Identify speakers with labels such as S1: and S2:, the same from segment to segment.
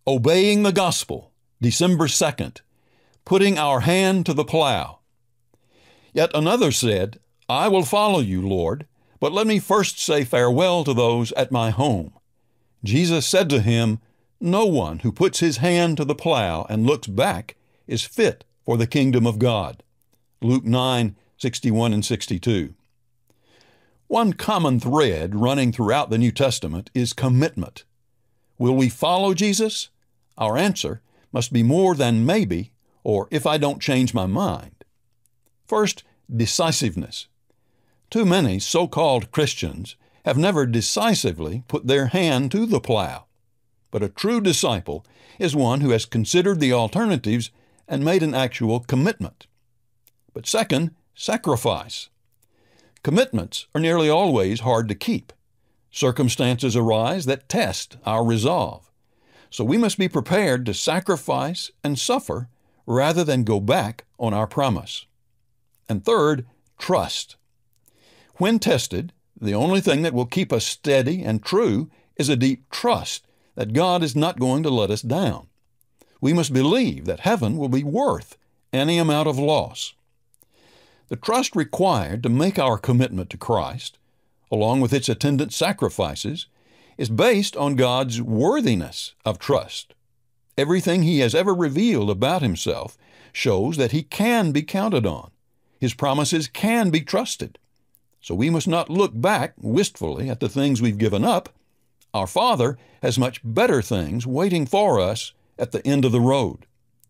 S1: Obeying the gospel, December 2nd, putting our hand to the plow. Yet another said, I will follow you, Lord, but let me first say farewell to those at my home. Jesus said to him, No one who puts his hand to the plow and looks back is fit for the kingdom of God. Luke 9:61 and 62. One common thread running throughout the New Testament is commitment. Will we follow Jesus? Our answer must be more than maybe or if I don't change my mind. First, decisiveness. Too many so-called Christians have never decisively put their hand to the plow. But a true disciple is one who has considered the alternatives and made an actual commitment. But second, sacrifice. Commitments are nearly always hard to keep. Circumstances arise that test our resolve. So we must be prepared to sacrifice and suffer rather than go back on our promise. And third, trust. When tested, the only thing that will keep us steady and true is a deep trust that God is not going to let us down. We must believe that heaven will be worth any amount of loss. The trust required to make our commitment to Christ, along with its attendant sacrifices, is based on God's worthiness of trust. Everything He has ever revealed about Himself shows that He can be counted on. His promises can be trusted. So we must not look back wistfully at the things we've given up. Our Father has much better things waiting for us at the end of the road.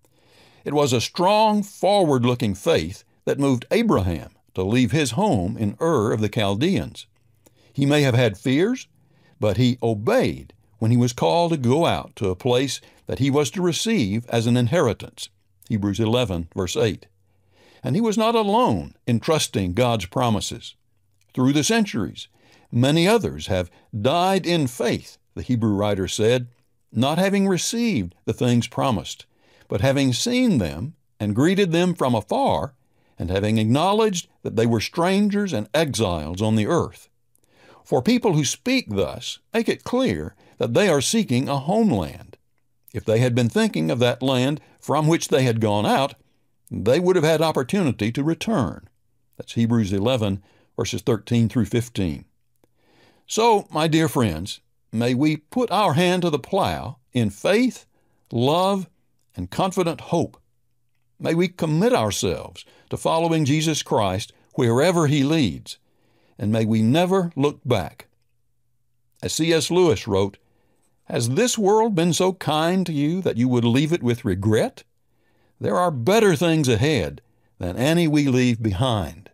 S1: It was a strong, forward-looking faith that moved Abraham to leave his home in Ur of the Chaldeans. He may have had fears, but he obeyed when he was called to go out to a place that he was to receive as an inheritance. Hebrews 11, verse 8. And he was not alone in trusting God's promises. Through the centuries, many others have died in faith, the Hebrew writer said, not having received the things promised, but having seen them and greeted them from afar, and having acknowledged that they were strangers and exiles on the earth. For people who speak thus make it clear that they are seeking a homeland. If they had been thinking of that land from which they had gone out, they would have had opportunity to return. That's Hebrews 11, verses 13 through 15. So, my dear friends, may we put our hand to the plow in faith, love, and confident hope. May we commit ourselves to following Jesus Christ wherever He leads, and may we never look back. As C.S. Lewis wrote, Has this world been so kind to you that you would leave it with regret? There are better things ahead than any we leave behind.